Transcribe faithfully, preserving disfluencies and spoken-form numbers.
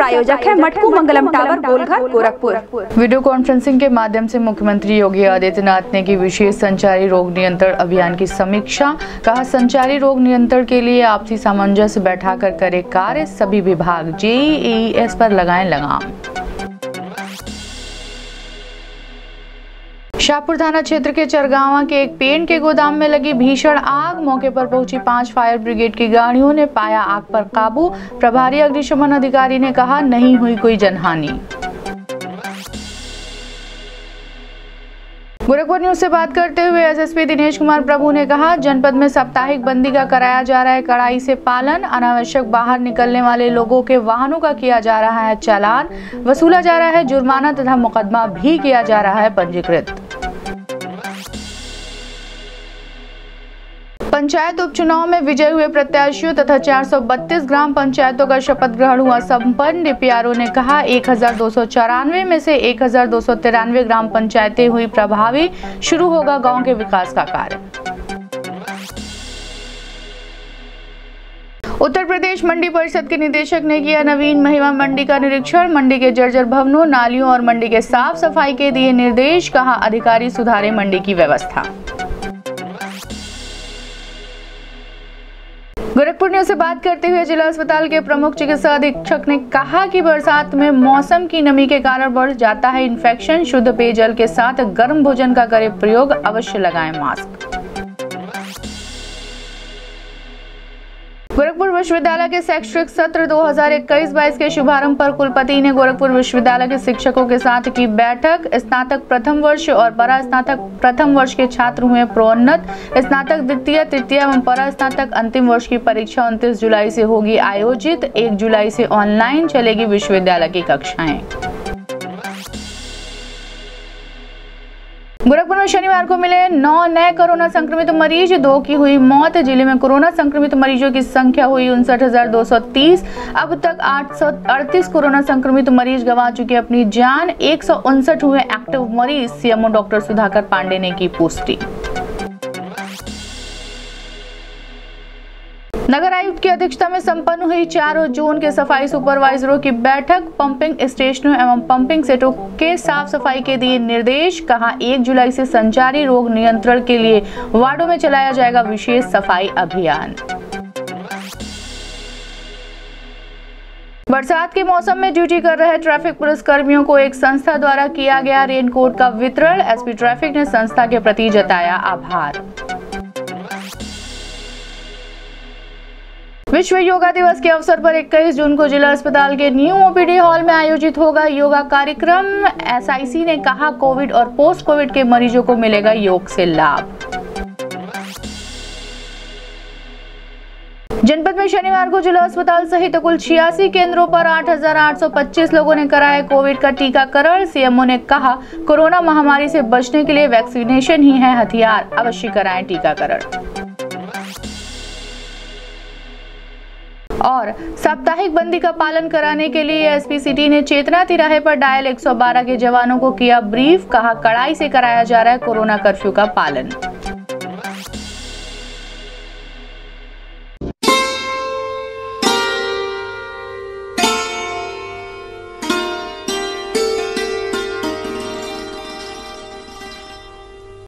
आयोजक है Matku Mangalam tower, Golghar, Gorakhpur. Video conferencing के माध्यम से मुख्यमंत्री योगी आदित्यनाथ ने की विशेष संचारी रोग नियंत्रण अभियान की समीक्षा। कहा, संचारी रोग नियंत्रण के लिए आपसी सामंजस्य बैठाकर करे कार्य, सभी विभाग जे ई ई एस पर लगाएं लगाम। शाहपुर थाना क्षेत्र के चरगावा के एक पेंट के गोदाम में लगी भीषण आग। मौके पर पहुंची पांच फायर ब्रिगेड की गाड़ियों ने पाया आग पर काबू। प्रभारी अग्निशमन अधिकारी ने कहा, नहीं हुई कोई जनहानि। गोरखपुर न्यूज से बात करते हुए S S P Dinesh Kumar Prabhu ने कहा, जनपद में साप्ताहिक बंदी का कराया जा रहा है कड़ाई से पालन। अनावश्यक बाहर निकलने वाले लोगों के वाहनों का किया जा रहा है चालान, वसूला जा रहा है जुर्माना तथा मुकदमा भी किया जा रहा है पंजीकृत। पंचायत उपचुनाव में विजय हुए प्रत्याशियों तथा चार सौ बत्तीस ग्राम पंचायतों का शपथ ग्रहण हुआ संपन्न। डीपीआरओ ने कहा, एक हजार दो सौ चौरानवे में से एक हजार दो सौ तिरानवे ग्राम पंचायतें हुई प्रभावी। शुरू होगा गांव के विकास का कार्य। उत्तर प्रदेश मंडी परिषद के निदेशक ने किया नवीन महिमा मंडी का निरीक्षण। मंडी के जर्जर भवनों, नालियों और मंडी के साफ सफाई के दिए निर्देश। कहा, अधिकारी सुधारे मंडी की व्यवस्था। गोरखपुर न्यूज से बात करते हुए जिला अस्पताल के प्रमुख चिकित्सा अधीक्षक ने कहा कि बरसात में मौसम की नमी के कारण बढ़ जाता है इन्फेक्शन। शुद्ध पेयजल के साथ गर्म भोजन का करें प्रयोग, अवश्य लगाएं मास्क। गोरखपुर विश्वविद्यालय के शैक्षणिक सत्र दो हज़ार इक्कीस बाईस के शुभारंभ पर कुलपति ने गोरखपुर विश्वविद्यालय के शिक्षकों के साथ की बैठक। स्नातक प्रथम वर्ष और परा स्नातक प्रथम वर्ष के छात्र हुए प्रोन्नत। स्नातक द्वितीय, तृतीय एवं परा स्नातक अंतिम वर्ष की परीक्षा उनतीस जुलाई से होगी आयोजित। एक जुलाई से ऑनलाइन चलेगी विश्वविद्यालय की कक्षाएं। गोरखपुर में शनिवार को मिले नौ नए कोरोना संक्रमित मरीज, दो की हुई मौत। जिले में कोरोना संक्रमित मरीजों की संख्या हुई उनसठ हजार दो सौ तीस। अब तक आठ सौ अड़तीस कोरोना संक्रमित मरीज गंवा चुके अपनी जान। एक सौ उनसठ हुए एक्टिव मरीज। सीएमओ डॉक्टर सुधाकर पांडे ने की पुष्टि। नगर आयुक्त की अध्यक्षता में संपन्न हुई चारों जोन के सफाई सुपरवाइजरों की बैठक। पंपिंग स्टेशनों एवं पंपिंग सेटों के साफ सफाई के दिए निर्देश। कहा, एक जुलाई से संचारी रोग नियंत्रण के लिए वार्डों में चलाया जाएगा विशेष सफाई अभियान। बरसात के मौसम में ड्यूटी कर रहे ट्रैफिक पुलिस कर्मियों को एक संस्था द्वारा किया गया रेनकोट का वितरण। एसपी ट्रैफिक ने संस्था के प्रति जताया आभार। विश्व योगा दिवस के अवसर पर इक्कीस जून को जिला अस्पताल के न्यू ओपीडी हॉल में आयोजित होगा योगा कार्यक्रम। एसआईसी ने कहा, कोविड और पोस्ट कोविड के मरीजों को मिलेगा योग से लाभ। जनपद में शनिवार को जिला अस्पताल सहित कुल छियासी केंद्रों पर आठ हजार आठ सौ पच्चीस लोगों ने कराया कोविड का टीकाकरण। सीएमओ ने कहा, कोरोना महामारी से बचने के लिए वैक्सीनेशन ही है हथियार, अवश्य कराएं टीकाकरण। और साप्ताहिक बंदी का पालन कराने के लिए एसपी सिटी ने चेतना तिराहे पर डायल एक सौ बारह के जवानों को किया ब्रीफ। कहा, कड़ाई से कराया जा रहा है कोरोना कर्फ्यू का पालन।